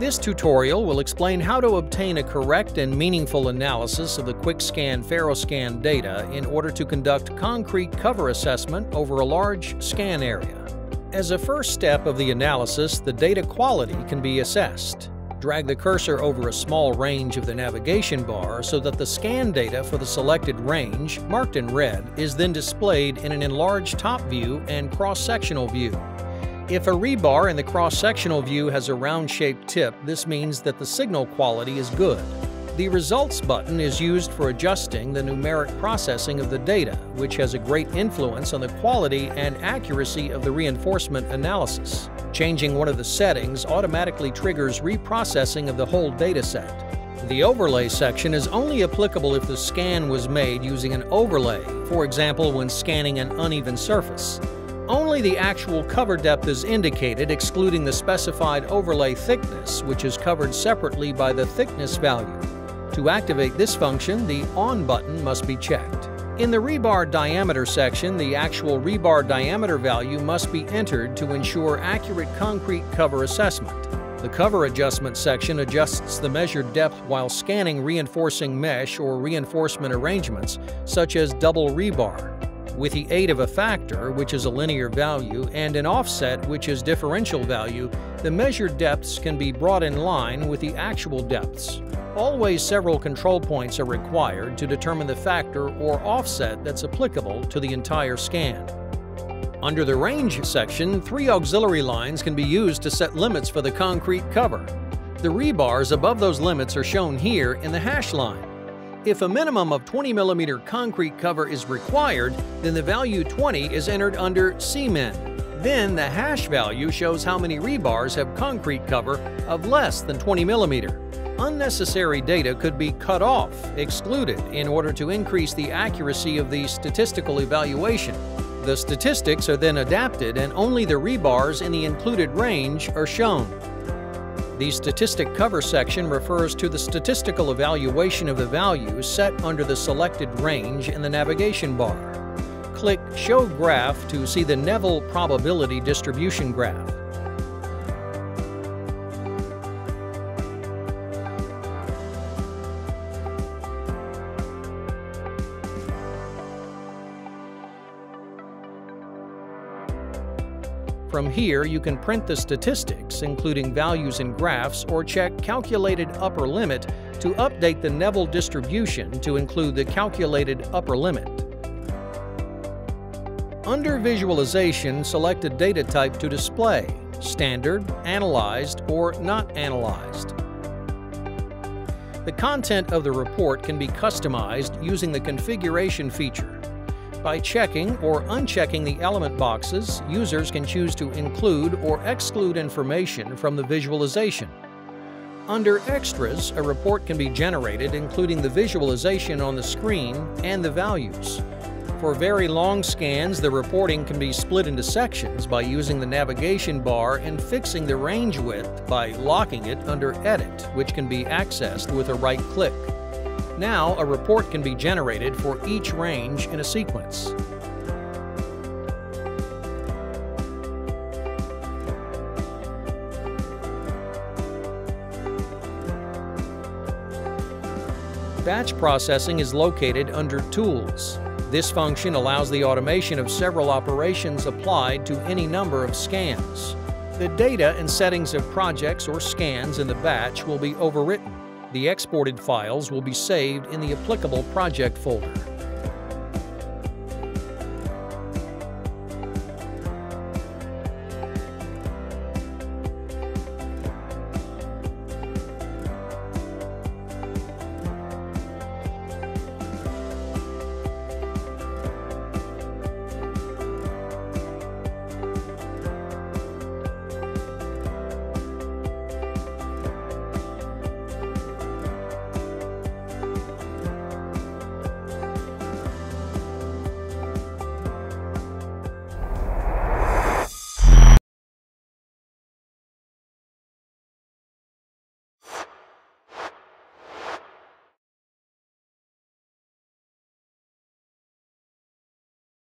This tutorial will explain how to obtain a correct and meaningful analysis of the Quickscan Ferroscan data in order to conduct concrete cover assessment over a large scan area. As a first step of the analysis, the data quality can be assessed. Drag the cursor over a small range of the navigation bar so that the scan data for the selected range, marked in red, is then displayed in an enlarged top view and cross-sectional view. If a rebar in the cross-sectional view has a round-shaped tip, this means that the signal quality is good. The Results button is used for adjusting the numeric processing of the data, which has a great influence on the quality and accuracy of the reinforcement analysis. Changing one of the settings automatically triggers reprocessing of the whole dataset. The Overlay section is only applicable if the scan was made using an overlay, for example when scanning an uneven surface. Only the actual cover depth is indicated, excluding the specified overlay thickness, which is covered separately by the thickness value. To activate this function, the On button must be checked. In the rebar diameter section, the actual rebar diameter value must be entered to ensure accurate concrete cover assessment. The Cover Adjustment section adjusts the measured depth while scanning reinforcing mesh or reinforcement arrangements, such as double rebar. With the aid of a factor, which is a linear value, and an offset, which is differential value, the measured depths can be brought in line with the actual depths. Always several control points are required to determine the factor or offset that's applicable to the entire scan. Under the Range section, 3 auxiliary lines can be used to set limits for the concrete cover. The rebars above those limits are shown here in the hash line. If a minimum of 20 mm concrete cover is required, then the value 20 is entered under CMIN. Then the hash value shows how many rebars have concrete cover of less than 20 mm. Unnecessary data could be cut off, excluded, in order to increase the accuracy of the statistical evaluation. The statistics are then adapted and only the rebars in the included range are shown. The Statistic Cover section refers to the statistical evaluation of the values set under the selected range in the navigation bar. Click Show Graph to see the Neville probability distribution graph. From here, you can print the statistics, including values in graphs, or check Calculated Upper Limit to update the Neville distribution to include the calculated upper limit. Under Visualization, select a data type to display: Standard, Analyzed, or Not Analyzed. The content of the report can be customized using the Configuration feature. By checking or unchecking the element boxes, users can choose to include or exclude information from the visualization. Under Extras, a report can be generated including the visualization on the screen and the values. For very long scans, the reporting can be split into sections by using the navigation bar and fixing the range width by locking it under Edit, which can be accessed with a right click. Now, a report can be generated for each range in a sequence. Batch processing is located under Tools. This function allows the automation of several operations applied to any number of scans. The data and settings of projects or scans in the batch will be overwritten. The exported files will be saved in the applicable project folder.